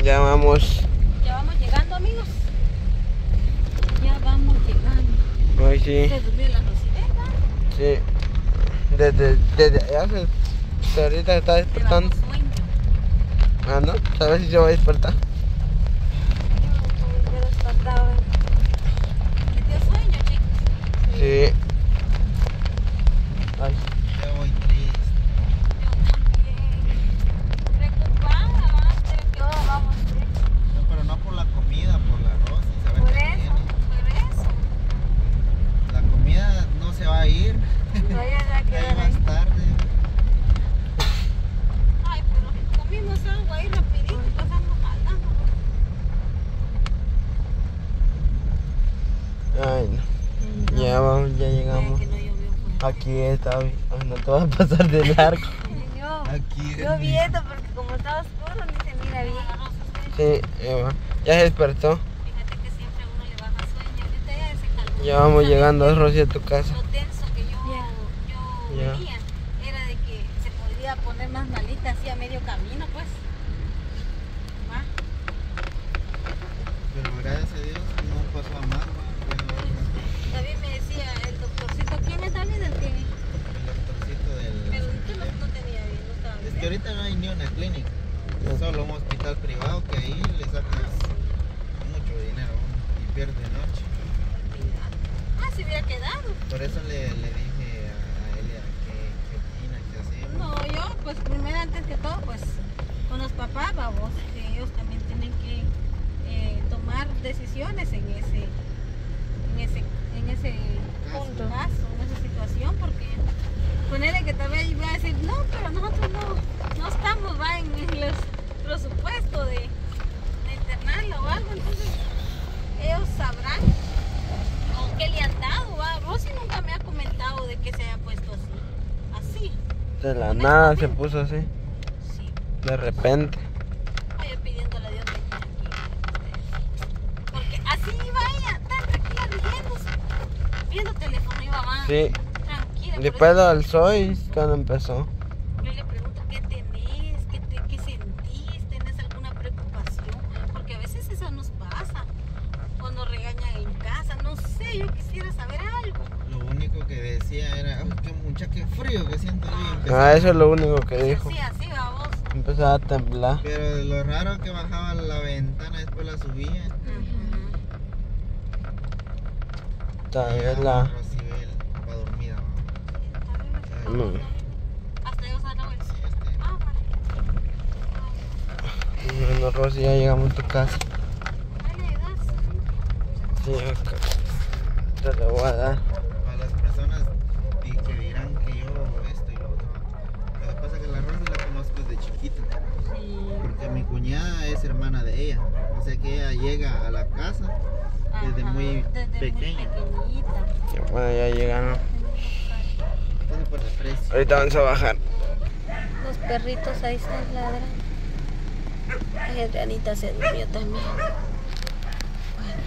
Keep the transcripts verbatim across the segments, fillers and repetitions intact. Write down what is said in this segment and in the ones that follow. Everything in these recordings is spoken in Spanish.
Ya vamos. Ya vamos llegando, amigos. Ya vamos llegando. Hoy sí. Se durmió la Rosita. Sí. Desde, desde allá se, se ahorita está despertando. Llevamos sueño. Ah, ¿no? A ver si se va a despertar. Yo despertaba. ¿Le dio sueño, chicos? Sí. Ay. Ya voy triste. Yo también. Preocupada, ¿va? Pero que ahora vamos bien. No, pero no por la comida, por la arroz. y saber Por qué eso, tiene. por eso. La comida no se va a ir. Todavía se va a Ya quedar ahí. más tarde. Ay, pero comimos algo ahí rapidito y pasamos jalando. Ay, no. Ya vamos, ya llegamos. Que no llovió fuerte. Aquí está. Ay, no te vas a pasar de largo. Yo, Aquí. yo viendo porque como estaba oscuro ni se mira bien. Sí, Eva. Ya se despertó. Fíjate que siempre a uno le baja sueño. Ahorita ya se calmó. Ya vamos llegando, Rosy, a tu casa. Lo tenso que yo, yo Ya. venía era de que se podría poner más malita así a medio camino, pues. ¿Va? Pero gracias a Dios no pasó a más. ¿va? Pero David me decía, el doctorcito, ¿quién es David? El que... el doctorcito del. Pero que no, no tenía bien, no estaba Es bien. que ahorita no hay ni una clínica. Es solo un hospital privado que ahí le sacas mucho dinero y pierde noche. Ah, se hubiera quedado. Por eso le, le dije a Elia que, que opina, que hacemos. No, yo, pues primero, antes que todo, pues con los papás, vamos, que ellos también tienen que eh, tomar decisiones en ese, en ese, en ese Caso. caso, en esa situación, porque ponerle que tal vez iba a decir, no, pero nosotros no, no estamos, va, en los presupuestos de, de internarlo o algo, entonces ellos sabrán con qué le han dado, va. Rosy nunca me ha comentado de que se haya puesto así, así. De la nada se puso así. Sí, De repente. vaya pidiéndole a Dios que esté aquí con ustedes. Porque así iba ella, tan tranquila, riéndose, viendo teléfono, iba más Sí. tranquila. por Después eso lo alzó y cuando empezó. yo le pregunto, ¿qué tenés? ¿Qué, te, qué sentís? ¿Tenés alguna preocupación? Porque a veces eso nos pasa. O nos regañan en casa, no sé, yo quisiera saber algo. Lo único que decía era, ay, qué mucha, qué frío que siento hoy. Ah, eso es lo único que dijo. Sí, así, vamos. Empezaba a temblar. Pero lo raro que bajaba la ventana, después la subía. Todavía Y la. Rosibel va dormida. ¿va? No. Hasta ellos a la vuelta. Sí, este, Ah, vale. Bueno, Rosy, ya llegamos a tu casa. Ahí le das. Sí, acá. Te lo voy a dar. para las personas y que dirán que yo esto y lo otro. Lo que pasa es que la Rosy la conozco desde chiquita. Sí. Porque mi cuñada es hermana de ella. O sea que ella llega a la casa desde Ajá, muy desde pequeña. Muy pequeñita. Bueno, ya llegaron. Entonces por el precio. Ahorita vamos a bajar. Los perritos ahí están ladrando. Ay, Adrianita se durmió también. Bueno.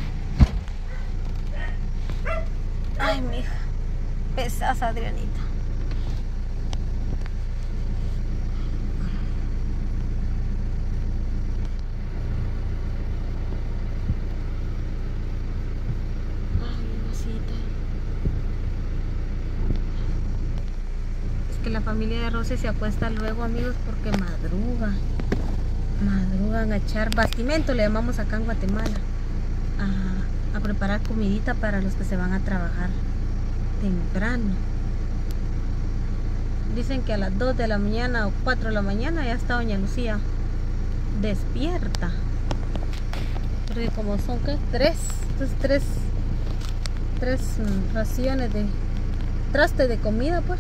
Ay, mija. Pesas, Adrianita. Ay, mamacita. Es que la familia de Rosy se acuesta luego, amigos, porque madruga. Madrugan a echar bastimento, le llamamos acá en Guatemala. A, a preparar comidita para los que se van a trabajar temprano. Dicen que a las dos de la mañana o cuatro de la mañana ya está doña Lucía despierta. Porque como son, ¿qué? Tres. Entonces tres, tres mm, raciones de traste de comida, pues.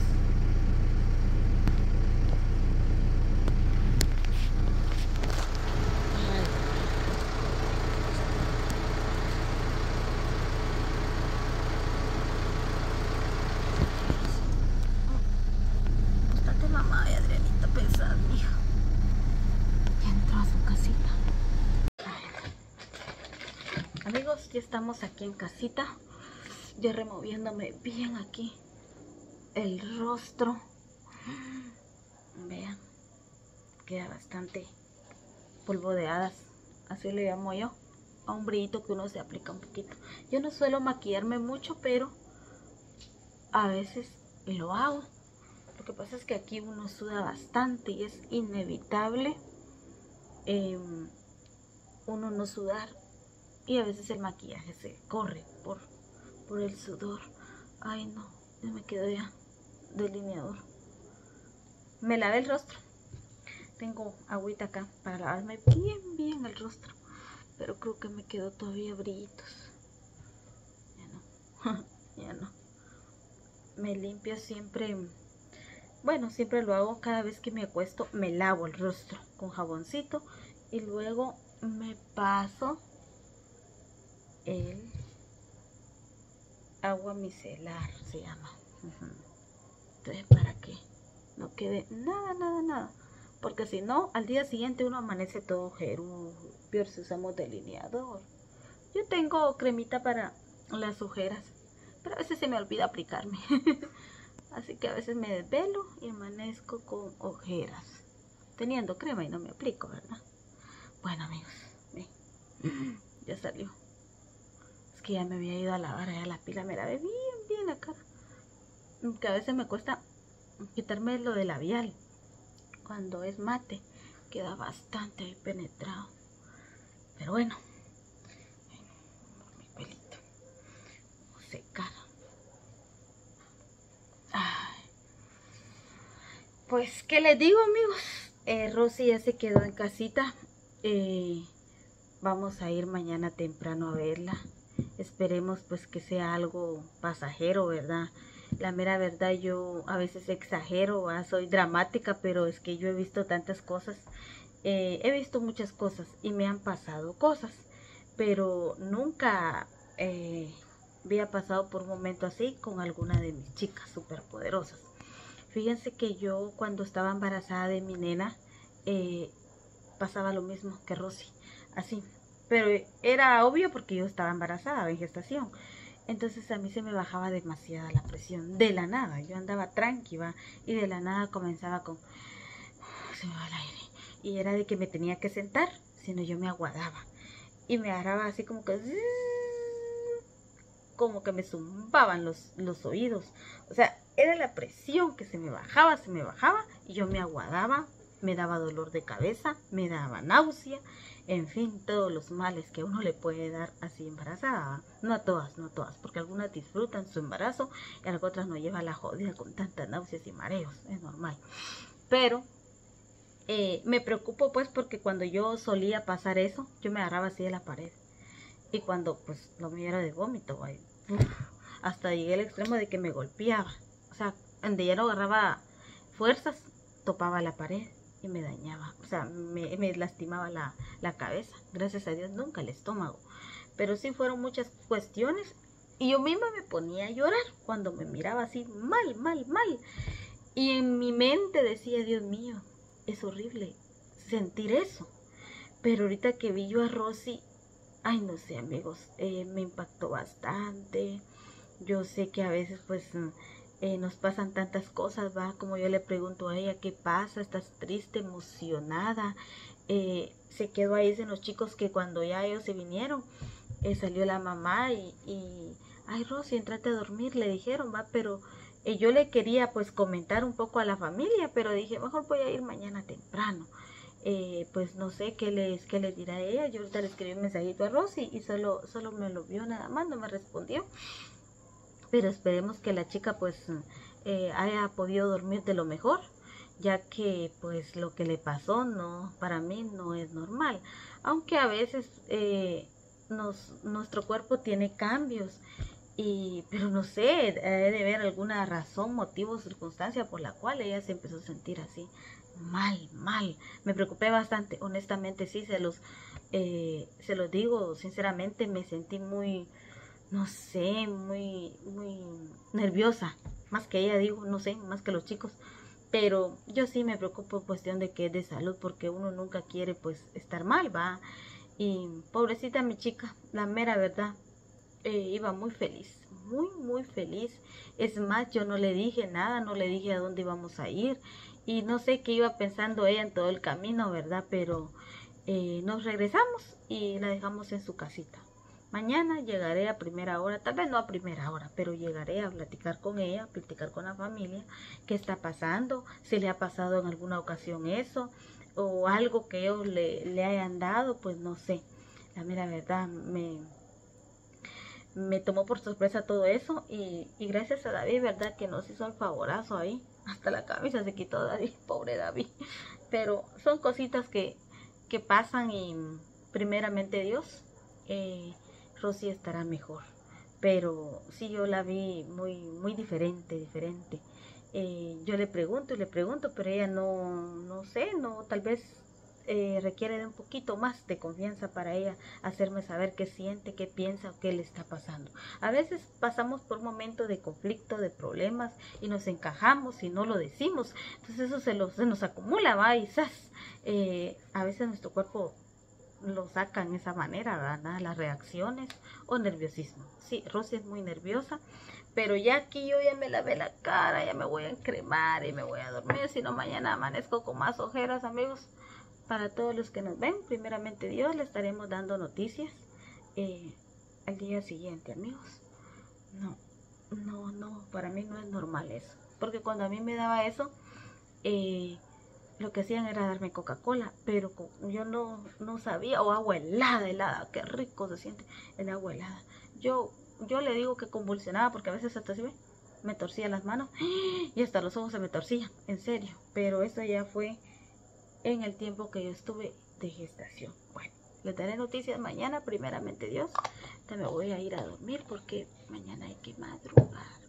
Acostate, mamá, y Adrianita pesada, mija. Ya entró a su casita. Amigos, ya estamos aquí en casita. Yo removiéndome bien aquí el rostro. Vean, queda bastante polvo de hadas así le llamo yo, a un brillito que uno se aplica un poquito. Yo no suelo maquillarme mucho, pero a veces lo hago. Lo que pasa es que aquí uno suda bastante y es inevitable eh, uno no sudar, y a veces el maquillaje se corre por, por el sudor. Ay no, ya me quedo ya delineador. Me lavé el rostro, tengo agüita acá para lavarme bien bien el rostro, pero creo que me quedó todavía brillitos. Ya no, ya no. Me limpio siempre, bueno, siempre lo hago cada vez que me acuesto, me lavo el rostro con jaboncito y luego me paso el agua micelar, se llama. Uh-huh. Entonces, para que no quede nada, nada, nada, porque si no, al día siguiente uno amanece todo ojerudo. Peor si usamos delineador. Yo tengo cremita para las ojeras, pero a veces se me olvida aplicarme. Así que a veces me desvelo y amanezco con ojeras, teniendo crema y no me aplico, ¿verdad? Bueno, amigos, ven, ya salió. Es que ya me había ido a lavar allá la pila, me lavé bien, bien la cara. Que a veces me cuesta quitarme lo de labial. Cuando es mate, queda bastante ahí penetrado. Pero bueno, mi pelito, vamos a secar. Ay. Pues, ¿qué les digo, amigos? Eh, Rosy ya se quedó en casita. Eh, vamos a ir mañana temprano a verla. Esperemos pues que sea algo pasajero, ¿verdad? La mera verdad, yo a veces exagero, ¿verdad? Soy dramática, pero es que yo he visto tantas cosas. Eh, he visto muchas cosas y me han pasado cosas, pero nunca eh, había pasado por un momento así con alguna de mis chicas superpoderosas. Fíjense que yo cuando estaba embarazada de mi nena, eh, pasaba lo mismo que Rosy, así, pero era obvio porque yo estaba embarazada en gestación. Entonces a mí se me bajaba demasiada la presión, de la nada, yo andaba tranquila y de la nada comenzaba con, se me va el aire, y era de que me tenía que sentar, sino yo me aguadaba y me agarraba así como que, como que me zumbaban los, los oídos. O sea, era la presión que se me bajaba, se me bajaba y yo me aguadaba, me daba dolor de cabeza, me daba náusea, en fin, todos los males que a uno le puede dar así embarazada. No a todas, no a todas, porque algunas disfrutan su embarazo y a las otras no lleva la jodida con tantas náuseas y mareos, es normal. Pero eh, me preocupo pues porque cuando yo solía pasar eso, yo me agarraba así de la pared. Y cuando pues lo mío era de vómito, ay, uf, hasta llegué al extremo de que me golpeaba. O sea, donde ya no agarraba fuerzas, topaba la pared y me dañaba. O sea, me, me lastimaba la, la cabeza. Gracias a Dios nunca el estómago. Pero sí fueron muchas cuestiones y yo misma me ponía a llorar cuando me miraba así mal, mal, mal. Y en mi mente decía, Dios mío, es horrible sentir eso. Pero ahorita que vi yo a Rosy, ay, no sé, amigos, eh, me impactó bastante. Yo sé que a veces pues eh, nos pasan tantas cosas, va, como yo le pregunto a ella, ¿qué pasa? ¿Estás triste, emocionada? Eh, se quedó ahí en los chicos que cuando ya ellos se vinieron, eh, salió la mamá y, y ay, Rosy, entrate a dormir, le dijeron, va, pero eh, yo le quería pues comentar un poco a la familia, pero dije, mejor voy a ir mañana temprano. Eh, pues no sé qué les, qué les dirá ella. Yo ahorita le escribí un mensajito a Rosy y solo, solo me lo vio nada más, no me respondió. Pero esperemos que la chica pues eh, haya podido dormir de lo mejor, ya que pues lo que le pasó no, para mí no es normal. Aunque a veces eh, nos, nuestro cuerpo tiene cambios, y, pero no sé, debe de haber alguna razón, motivo, circunstancia por la cual ella se empezó a sentir así. Mal, mal, me preocupé bastante, honestamente, sí, se los, eh, se los digo, sinceramente, me sentí muy, no sé, muy, muy nerviosa, más que ella, digo, no sé, más que los chicos, pero yo sí me preocupo en cuestión de que es de salud, porque uno nunca quiere, pues, estar mal, va, y pobrecita mi chica, la mera verdad, eh, iba muy feliz, muy, muy feliz. Es más, yo no le dije nada, no le dije a dónde íbamos a ir, y no sé qué iba pensando ella en todo el camino, ¿verdad? Pero eh, nos regresamos y la dejamos en su casita. Mañana llegaré a primera hora, tal vez no a primera hora, pero llegaré a platicar con ella, a platicar con la familia, qué está pasando, si le ha pasado en alguna ocasión eso, o algo que ellos le, le hayan dado, pues no sé. La mera verdad, me, me tomó por sorpresa todo eso, y, y gracias a David, verdad, que nos hizo el favorazo ahí. Hasta la camisa se quitó David, pobre David. Pero son cositas que, que pasan, y primeramente Dios, eh, Rosy estará mejor. Pero sí, yo la vi muy, muy diferente, diferente. Eh, yo le pregunto y le pregunto, pero ella no, no sé, no, tal vez eh, requiere de un poquito más de confianza para ella hacerme saber qué siente, qué piensa o qué le está pasando. A veces pasamos por un momento de conflicto, de problemas, y nos encajamos y no lo decimos. Entonces eso se, lo, se nos acumula, va, y ¡zas! Eh, a veces nuestro cuerpo lo saca en esa manera, ¿verdad? Las reacciones o nerviosismo. Sí, Rosy es muy nerviosa, pero ya aquí yo ya me lavé la cara, ya me voy a encremar y me voy a dormir, si no mañana amanezco con más ojeras, amigos. Para todos los que nos ven, primeramente Dios, le estaremos dando noticias eh, al día siguiente, amigos. No, no, no, para mí no es normal eso, porque cuando a mí me daba eso, eh, lo que hacían era darme Coca-Cola, pero yo no, no sabía, o agua helada, helada, qué rico se siente el agua helada. Yo, yo le digo que convulsionaba, porque a veces hasta se ve, me torcía las manos y hasta los ojos se me torcían, en serio. Pero eso ya fue en el tiempo que yo estuve de gestación. Bueno, les daré noticias mañana, primeramente Dios. Ya me voy a ir a dormir porque mañana hay que madrugar.